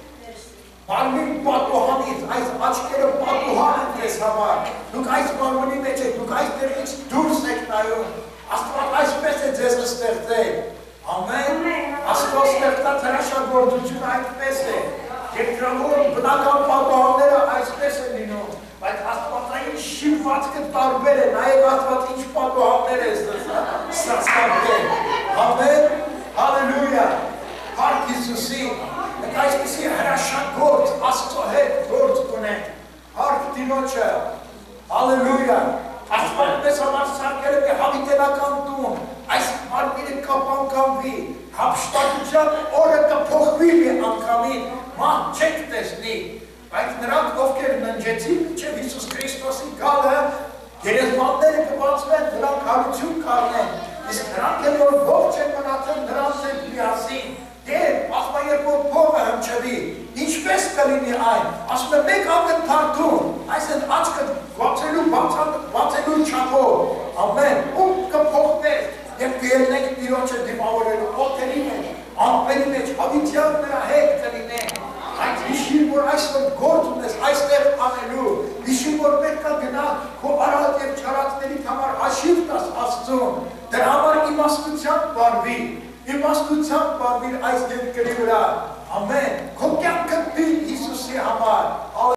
մարմին պատուհանից, այս աչքերը պատուհան են ձեզ համար, դուք այս մարմնի մեջ եք, դուք այս տեղից դուրս եք նայում, Աստված այսպես է ձեզ ստեղծել, ամեն, Աստված ստեղծած հրաշագործությունը այդպես է, երկրավոր բնական պատուհանները այսպես է լինում, բայց Աստվածային շինվածքը տարբեր է, նաև Աստված ինչ պատուհաններ է ստեղծել, ամեն, հալելույա, փառք Հիսուսին, մենք այսպիսի հրաշագործ Աստծո հետ գործ ունենք, փառք Տիրոջը, հալելույա, Աստված մեզ համար սարքել է մի հավիտենական տուն, այս մարմինը կապանկանվի, հափշտակության օրը կփոխվի մի անգամին, ման չեք տեսնի, բայց նրանք ովքեր ննջեցին մինչև Հիսուս Քրիստոսի գալը, գերեզմանները կբացվեն, նրանք հարություն կառնեն, իսկ նրանք էլ որ ողջ են մնացել, նրանց հետ միասին, Եվ ասում է երբ որ փողը հնչվի, ինչպես կլինի այն, ասում է մեկ ակնթարթում, այսինքն աչքը բացելու բացելու չափով, ամեն, ում կփոխվեց, եւ կելնենք Տիրոջը դիմավորելու օդերի մեջ, ամպերի մեջ, հավիտյան նրա հետ կլինենք, այդ հիշիր որ այսօր գործ ունես, այստեղ անելու, հիշիր որ պետք է գնալ քո արած եւ չարածների համար հաշիվ տաս Աստծուն, դրա համար իմաստության բառվի, իմաստության բառվիր այս երկրի վրա, ամեն, քո կյանքը դիր Հիսուսի համար,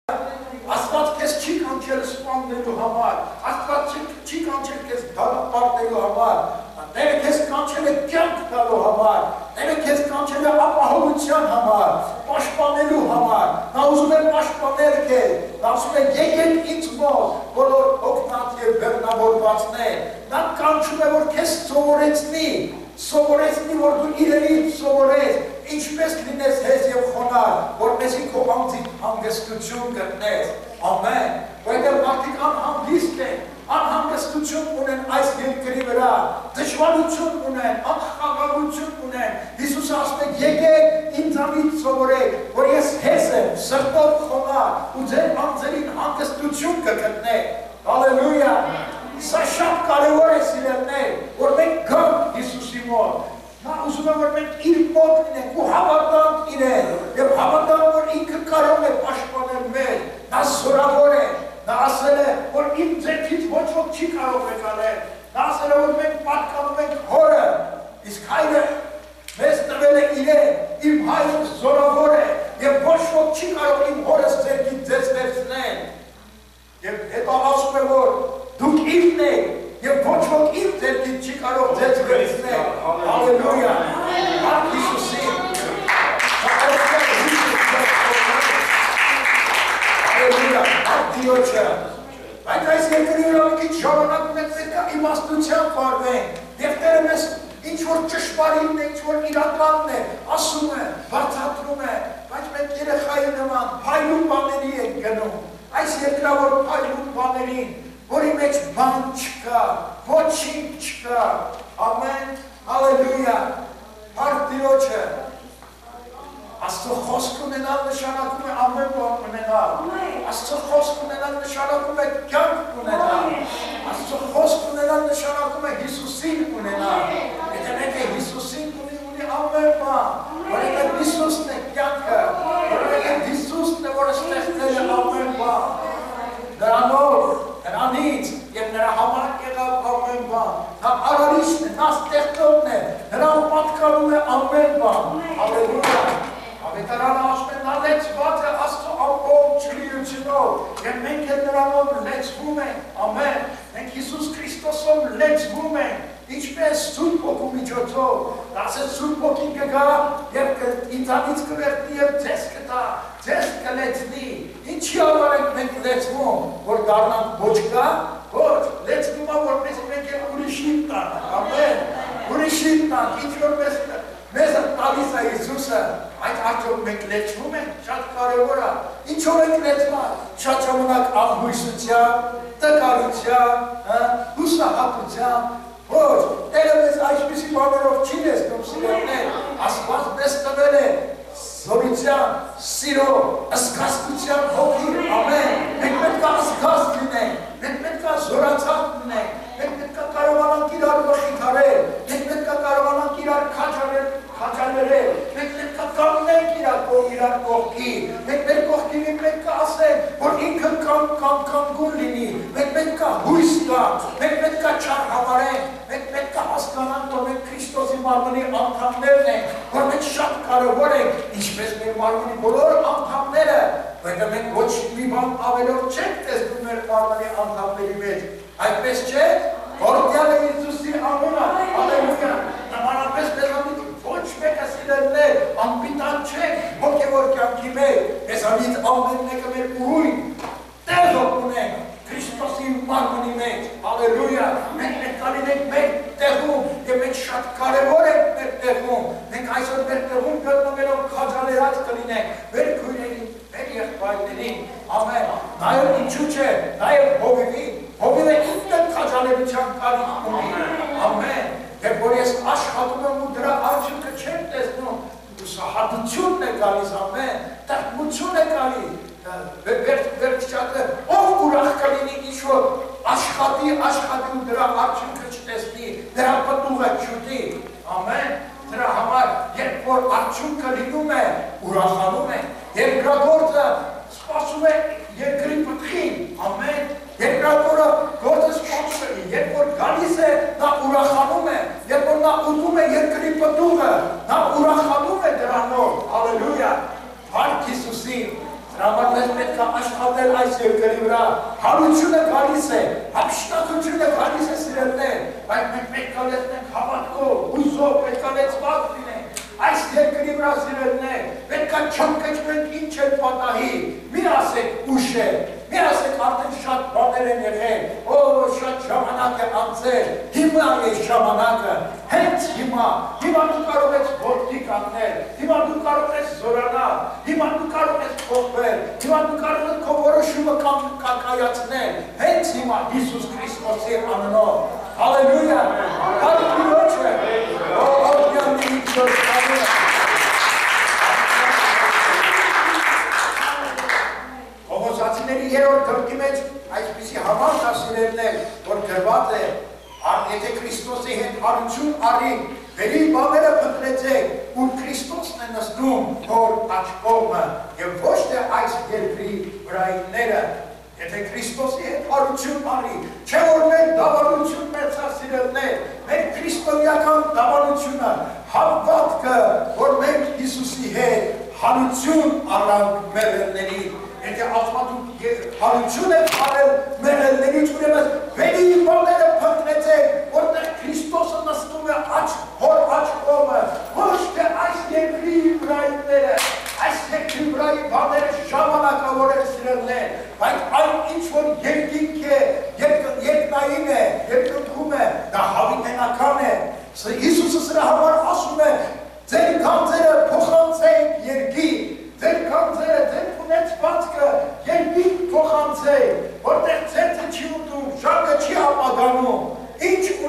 Աստված քեզ չի կանչել սպանելու համար, Աստված չի կանչել քեզ դատապարտելու համար, Տերը քեզ կանչել է կյանք տալու համար, Տերը քեզ կանչել է ապահովության համար, պաշտպանելու համար, նա ուզում է պաշտպանել քեզ, նա ասում է եկեք ինձ մոտ, բոլոր հոգնած եւ բեռնավորվածներ, նա կանչում է որ քեզ սովորեցնի, սովորեցնի որ դու իրենից սովորես, ինչպես լինես հեզ եւ խոնար, որպեսզի քո անձի հանգստություն գտնես, ամեն, որտեղ մարդիկ անհանգիստ են, անհանգստություն ունեն այս երկրի վրա, դժվարություն ունեն, անխաղաղություն ունեն, Հիսուսը ասում է եկեք ինձանից սովորեք, որ ես հեզ եմ, սրտով խոնար ու ձեր անձերին հանգստություն կգտնեք, հալելույա, սա շատ կարևոր է սիրելիներ, որ մենք գանք Հիսուսի մոտ, նա ուզում է որ մենք իր մոտ լինենք ու հավատանք իրեն, եւ հավատանք որ ինքը կարող է պաշտպանել մեզ, նա զորավոր է, նա ասել է որ իմ ձեռքից ոչ ոք չի կարող է գալել, նա ասել է որ մենք պատկանում ենք հորը, իսկ հայրը մեզ տվել է իրեն, իմ հայրը զորավոր է, եւ ոչ ոք չի կարող իմ հորս ձեռքից ձեզ վերցնել, եւ հետո ասում է որ դուք ինքն եք, եւ ոչ ոք իմ ձեռքից չի կարող ձեզ վերցնել, հալելույա, փառք Հիսուսին, հալելույա, փառք Տիրոջը, բայց այս երկրի վրա մի քիչ ժամանակ ունենք պետք է իմաստության վարվենք, եւ Տերը մեզ ինչ որ ճշմարիտն է, ինչ որ իրականն է, ասում է, բացատրում է, բայց մենք երեխայի նման փայլուն բաների ենք գնում, այս երկրավոր փայլուն բաներին, որի մեջ բան չկա, ոչինչ չկա, ամեն, հալելույա, փառք Տիրոջը, Աստծո ունենալ նշանակում է ամեն բան ունենալ։ Աստծո խոսք ունենալ նշանակում է կյանք ունենալ։ Աստծո խոսք ունենալ նշանակում է Հիսուսին ունենալ։ Եթե մեկը Հիսուսին ունի, ունի ամեն բան, որովհետև Հիսուսն է կյանքը, որովհետև Հիսուսն է, որը ստեղծել է ամեն բան։ Նրանով, նրանից և նրա համար եղավ ամեն բան։ Նա արարիչն է, նա ստեղծողն է, նրան պատկանում է ամեն բան։ Հալելույա։ Ավետարանը ասում է, նա լեցված է Աստծո ամբողջ ջրիությունով, և մենք էլ նրանով լեցվում ենք, ամեն։ Մենք Հիսուս Քրիստոսով լեցվում ենք, ինչպես Սուրբ Հոգու միջոցով, ասես Սուրբ Հոգին կգա և ինձանից կվերտնի և ձեզ կտա, ձեզ կլեցնի։ Ինչի համար ենք մենք լեցվում, որ դառնանք ոչ կա, ոչ, լեցվում է, որպես մենք էլ ուրիշին տանք, ամեն, ուրիշին տանք, ինչ որ մեզ տալիս է Հիսուսը, այդ արդյոք մենք լեցվում ենք, շատ կարևոր է, ինչով ենք լեցված, շատ ժամանակ անհույսությամբ, տկարությամբ, հուսահատությամբ, ոչ, Տերը մեզ այսպիսի բաներով չի լեցնում սիրելիներ, Աստված մեզ տվել է զորության, սիրո, զգաստության հոգի, ամեն, մենք պետք է զգաստ լինենք, մենք պետք է զորացած լինենք, մենք պետք է կարողանանք իրար վխիթարել, մենք պետք է կարողանանք իրար քաջալերել, մենք պետք է կանգնենք իրար կողքի, մենք մեր կողքին պետք է ասենք, որ ինքը կանգուն լինի, մենք պետք է հույս տանք, մենք պետք է չարհամարենք, մենք պետք է հասկանանք, որ մենք Քրիստոսի մարմնի անդամներն ենք, որ մենք շատ կարևոր ենք, ինչպես մեր մարմնի բոլոր անդամները, որտեղ մենք ոչ մի բան ավելորդ չենք տեսնում մեր մարմնի անդամների մեջ, այդպես չէ, որտեղ է Հիսուսի անունը, հալելույա, նմանապես մեզանից ոչ մեկը սիրելիներ, անպիտան չենք, հոգևոր կյանքի մեջ, մեզանից ամեն մեկը մեր ուրույն տեղով ունենք, Քրիստոսի մարմնի մեջ, հալելույա, մենք պետք է լինենք մեր տեղում և մենք շատ կարևոր ենք մեր տեղում, մենք այսօր մեր տեղում գտնվելով քաջալերած կլինենք, մեր քույրերին, մեր եղբայրներին, ամեն, նաև ինչու չէ, նաև հովիվին, հովիվը ինքն քաջալերության կարիք ունի, ամեն, և որ ես աշխատում եմ ու դրա արդյունքը չեմ տեսնում, հուսահատությունն է գալիս, ամեն, տրտմություն է գալիս, վերջատը, ով ուրախ կլինի ինչ-որ աշխատի, աշխատի ու դրա արդյունքը չտեսնի, դրա պտուղը չուտի, ամեն, դրա համար, երբ որ արդյունքը լինում է, ուրախանում է, երկրագործը սպասում է երկրի պտղին, ամեն, երկրագործը գործը սպասում է, երբ որ գալիս է, նա ուրախանում է, երբ որ նա ուտում է երկրի պտուղը, նա ուրախանում է դրանով, հալելույա, հարկ Հիսուսին, Համար մեզ պետք է աշխատել այս երկրի վրա, հարությունը գալիս է, հափշտակությունը գալիս է սիրելիներ, բայց մենք պետք է լեցնենք հավատքով, հույզով, պետք է լեցված լինենք, այս երկրի վրա սիրելիներ, պետք է չընկճվենք ինչ է պատահի, մի ասեք ուշ է, մի ասեք արդեն շատ բաներ են եղել, օ, շատ ժամանակ է անցել, հիմա է ժամանակը, հենց հիմա, հիմա դու կարող ես որդի կանգնել, հիմա դու կարող ես զորանալ, հիմա դու կարող ես փոխվել, հիմա դու կարող ես քո որոշումը կայացնել, հենց հիմա Հիսուս Քրիստոսի անունով, հալելույա, հալելույա, օ, օրհնյալի Քրիստոս անունը, Կողոսացիների երրորդ գրքի մեջ այսպիսի համար ասիրելներ, որ գրված է, եթե Քրիստոսի հետ արություն արի, վերի բաները փնտրեցեք, ուր Քրիստոսն է նստում հոր աջ կողմը և ոչ թե այս երկրի վրայինները, եթե Քրիստոսի հետ արություն արի, չէ որ մեր դավանություն մեծա սիրելներ, մեր քրիստոնեական դավանությունը, հավատքը, որ մենք Հիսուսի հետ հարություն առանք մեղրների, եթե ասմատու հարություն եք արել մեղրներից ուրեմն վերի բաները փնտրեցեք, որտեղ Քրիստոսը նստում է հոր աջ կողմը, ոչ թե այս երկրի վրայինները, այս երկրի վրայի բաները ժամանակավոր են սիրելիներ, բայց այն ինչ որ երկինք է, երկնային է, երկնքում է, դա հավիտենական է, Հիսուսը սրա համար ասում է, ձեր գանձերը փոխանցեք երկի, ձեր գանձերը, ձեր ունեցվածքը երկինք փոխանցեք, որտեղ ցեցը չի ուտում, շագը չի ապագանում, ինչ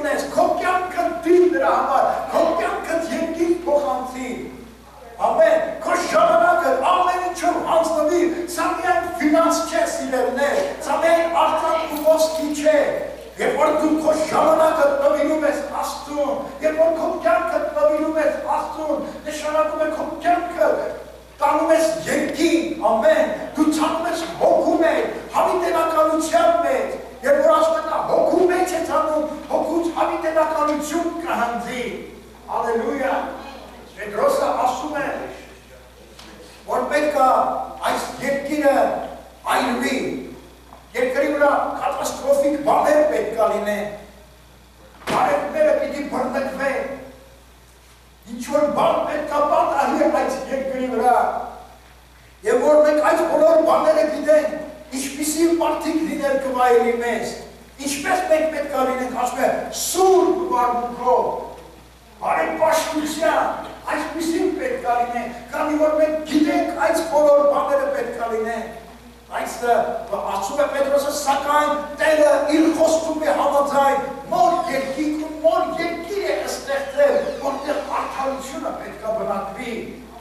Գնաց չէ սիրելներ, սա մեր արդան ու ոսկի չէ, երբ որ դու քո ժամանակը տվիրում ես Աստծուն, երբ որ քո կյանքը տվիրում ես Աստծուն, նշանակում է քո կյանքը տանում ես երկին, ամեն, դու ցանում ես հոգու մեջ, հավիտենականության մեջ, երբ որ ասում է նա հոգու մեջ է ցանում, հոգուց հավիտենականություն կհանձի, հալելույա, Պետրոսը ասում է, որ պետք է այս երկիրը այրվի, երկրի վրա կատաստրոֆիկ բաներ պետք է լինեն, բարեկները պիտի բռնկվեն, ինչ-որ բան պետք է պատահի այս երկրի վրա, և որ մենք այս բոլոր բաները գիտենք, ինչպիսի մարդիկ լինել կվայելի մեզ, ինչպես մենք պետք է լինենք, ասում է, սուրբ վարմունքով, բարեպաշտության, այսպիսին պետք է լինենք, քանի որ մենք գիտենք այս բոլոր բաները պետք է լինենք, Այստը ասում է Պետրոսը, սակայն Տերը իր խոստումի համաձայն նոր երկիր ու նոր երկիր է ստեղծել, որտեղ արդարությունը պետք է բնակվի։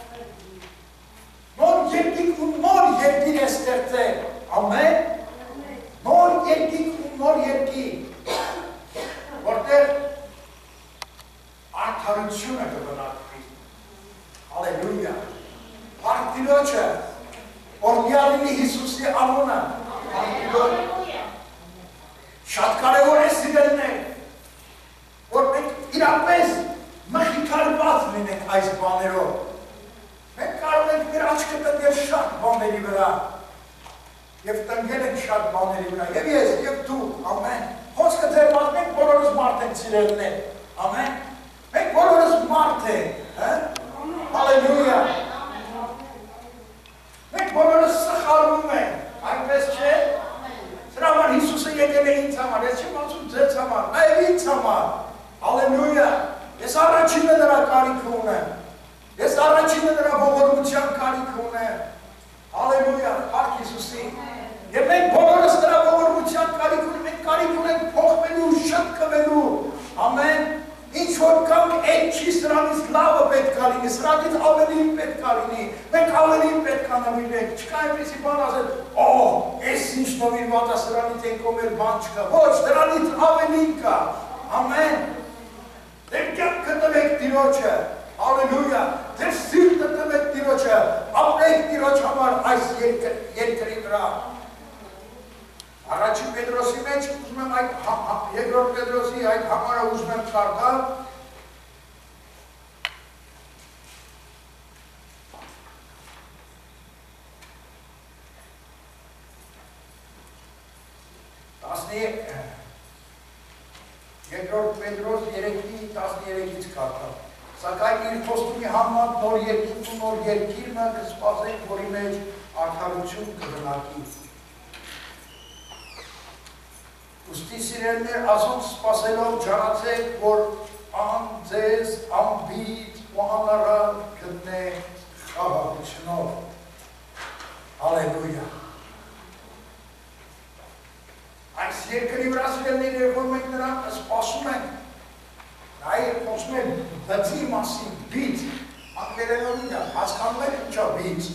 Նոր երկիր ու նոր երկիր է ստեղծել, ամեն, նոր երկիր ու նոր երկիր, որտեղ արդարությունը կբնակվի։ Հալելույա։ Արդիրոջը Օրդյալինի Հիսուսի անունը, շատ կարևոր է սիրելներ, որ մենք իրապես մխիթարված լինենք այս բաներով, մենք կարող ենք մեր աչքը տնկել շատ բաների վրա, և տնկել ենք շատ բաների վրա, և ես, և դու, ամեն, խոսքը ձեր մարդ, մենք բոլորս մարդ ենք սիրելներ, ամեն, մենք բոլորս մարդ ենք, հալելույա, Մենք բոլորս սխալվում ենք, այնպես չէ, սրա համար Հիսուսը եկել է ինձ համար, ես չեմ ասում ձեզ համար, նաև ինձ համար, հալելույա, ես առաջինը նրա կարիքը ունեմ, ես առաջինը նրա ողորմության կարիքը ունեմ, հալելույա, փառք Հիսուսի, և մենք բոլորս նրա ողորմության կարիք ունենք, մենք կարիք ունենք փոխվելու, շտկվելու, ամեն, ինչ որ կամ այդ չի սրանից լավը պետք է լինի, սրանից ավելին պետք է լինի, մենք ավելին պետք է նվիրենք, չկա այնպիսի բան ասել, օ, ես ինչ նվիրված է սրանից ենքո մեր բան չկա, ոչ, դրանից ավելին կա, ամեն, դեր կյանքը տվեք Տիրոջը, հալելույա, դեր սիրտը տվեք Տիրոջը, ապրեք Տիրոջ համար այս երկրի վրա, Առաջին Պետրոսի մեջ ուզում եմ այդ, երկրորդ Պետրոսի այդ համարը ուզում եմ կարդալ, երկրորդ Պետրոս երեքի տասներեքից կարդալ, սակայն իր խոստումի համար նոր երկիր ու նոր երկիրը կսպասենք, որի մեջ արդարություն կբնակի։ Ուստի սիրելներ ասում սպասելով ջանացեք, որ ան ձեզ ամբիտ ու անարատ գտնեք խաղաղությունով։ Հալելույա։ Այս երկրի վրա սիրելներ, որ մենք նրան սպասում ենք, նաև խոսում են բծի մասին, բիծ, անգլերենով հասկանում եք ինչա բիծ։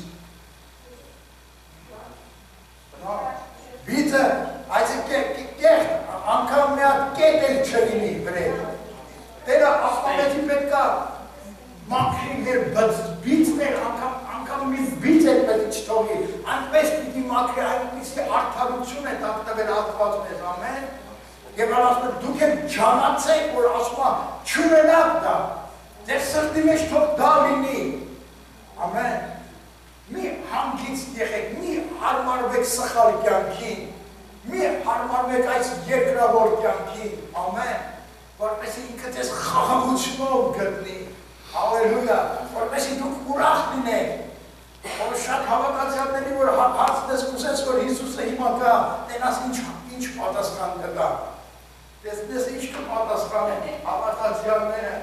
Բիծը, այսինքն կեղտ, անգամ մի հատ կետ էլ չլինի վրեջ։ Տերը ասպամեջի պետք է մաքրի մեր բիծներ, անգամ մի բիծ էլ պետք չթողի, այնպես պիտի մաքրի, այնպիսի արդարություն է տակտվել հատված մեզ, ամեն, և ասում է դուք եք ջանացեք, որ ասում է չունենաք դա, ձեր սրտի մեջ թող դա լինի, ամեն, մի հանգիստ եղեք, մի հարմարվեք սխալ կյանքին, մի հարմարվեք այս երկրավոր կյանքին, ամեն, որպեսի ինքը ձեզ խաղաղությունով գտնի, հալելույա, որպեսի դուք ուրախ լինեք, որ շատ հավատացյալների, որ հարցնես կուսես, որ Հիսուսը հիմա կա, տենաս ինչ պատասխան կտա, տեսնես ինչ կպատասխան է հավատացյալները,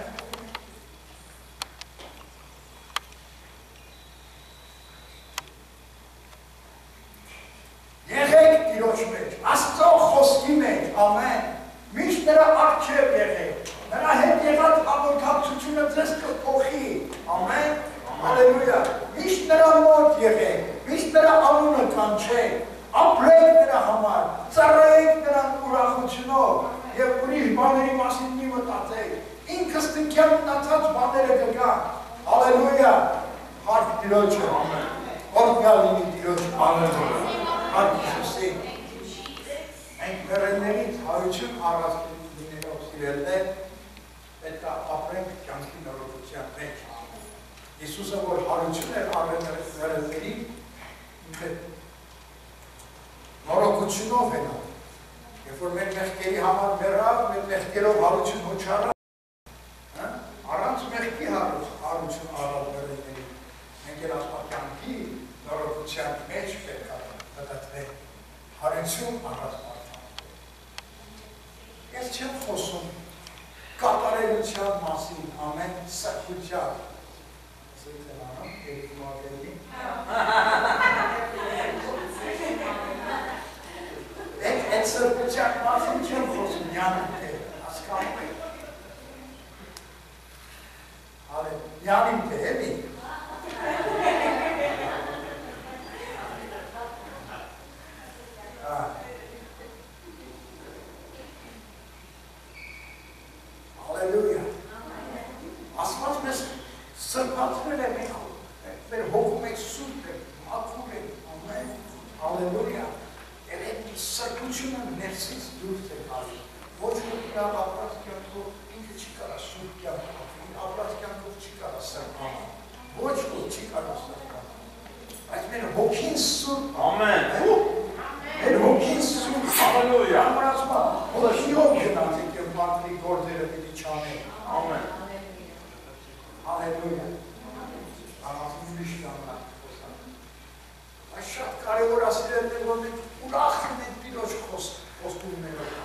Եղեք Տիրոջ մեջ, Աստծո խոսքի մեջ, ամեն, միշտ նրա առջև եղեք, նրա հետ եղած հաղորդակցությունը ձեզ կփոխի, ամեն, հալելույա, միշտ նրա մոտ եղեք, Միշտ նրա անունը կանչեք, ապրեք նրա համար, ծառայեք նրան ուրախությունով եւ ուրիշ բաների մասին մի մտածեք, ինքս տկյան մնացած բաները կգան, հալելույա, հարկ Տիրոջը, օրհնյալ լինի Տիրոջը, հալելույա, հարկ Հիսուսի, մենք մեռելներից հարություն առած լինելով սիրելներ, պետք է ապրենք կյանքի նորոգության մեջ, Հիսուսը որ հարություն էր առել մեռելների, նորոգությունով են առել, երբ որ մեր մեղքերի համար մեռավ, մեր մեղքերով հարություն հոչարավ, առանց մեղքի հարություն առալ մեռելների, մենք էլ ասպատյանքի նորոգության մեջ պետք է մտածել, հարություն առած մարդկանց։ Ես չեմ խոսում կատարելության մասին, ամեն սրբության, Այդ սրբության մասին չեմ խոսում, յանում թե, հասկանում եք։ Յանում թե, էլի։ Հալելույա։ Աստված մեզ սրբացրել է մեր հոգում եք սուրբ եք, մաքուր եք, ամեն, հալելույա, և այդ սրբությունը ներսից դուրս է գալիս, ոչ որ նա ապրած կյանքով ինքը չի կարա սուրբ կյանք ապրի, ապրած կյանքով չի կարա սրբանալ, ոչ որ չի կարա սրբանալ, բայց մեր հոգին սուրբ, ամեն, մեր հոգին սուրբ, հալելույա, ամրացմա, հոգիով գնացեք և մարդրի գործերը պիտի չանեք, ամեն, հալելույա, Այս շատ կարևոր ասիրել է, որ մենք ուրախ ենք Տիրոջ խոստումներով,